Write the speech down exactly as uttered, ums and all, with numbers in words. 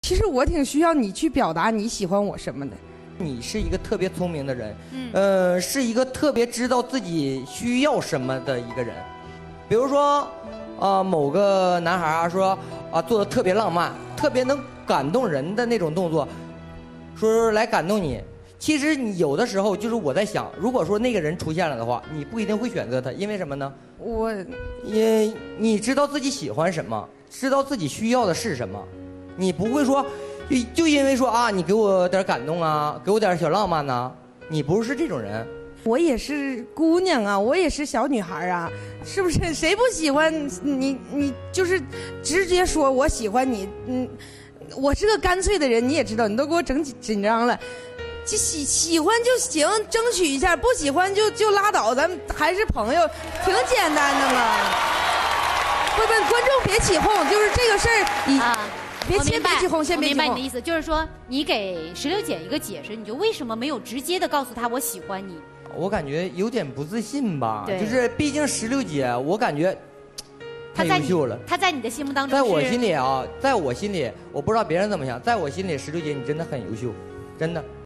其实我挺需要你去表达你喜欢我什么的。 你是一个特别聪明的人，嗯，呃，是一个特别知道自己需要什么的一个人。比如说，啊、呃，某个男孩啊说啊、呃、做的特别浪漫，特别能感动人的那种动作，说来感动你。其实你有的时候就是我在想，如果说那个人出现了的话，你不一定会选择他，因为什么呢？ 我， 也你知道自己喜欢什么，知道自己需要的是什么，你不会说。就因为说啊，你给我点感动啊，给我点小浪漫呐、啊，你不是这种人。 我也是姑娘啊，我也是小女孩啊，是不是？谁不喜欢你？你就是直接说我喜欢你。嗯，我是个干脆的人，你也知道，你都给我整紧张了。就喜喜欢就行，争取一下；不喜欢就就拉倒，咱们还是朋友，挺简单的嘛。不不，观众别起哄，就是这个事儿，你。啊别先别起哄，先别起哄。 我明白你的意思，就是说你给石榴姐一个解释，你就为什么没有直接的告诉她我喜欢你？ 我感觉有点不自信吧，就是毕竟石榴姐，我感觉太优秀了。 她在你的心目当中， 在我心里啊，在我心里，我不知道别人怎么想，在我心里，石榴姐你真的很优秀，真的。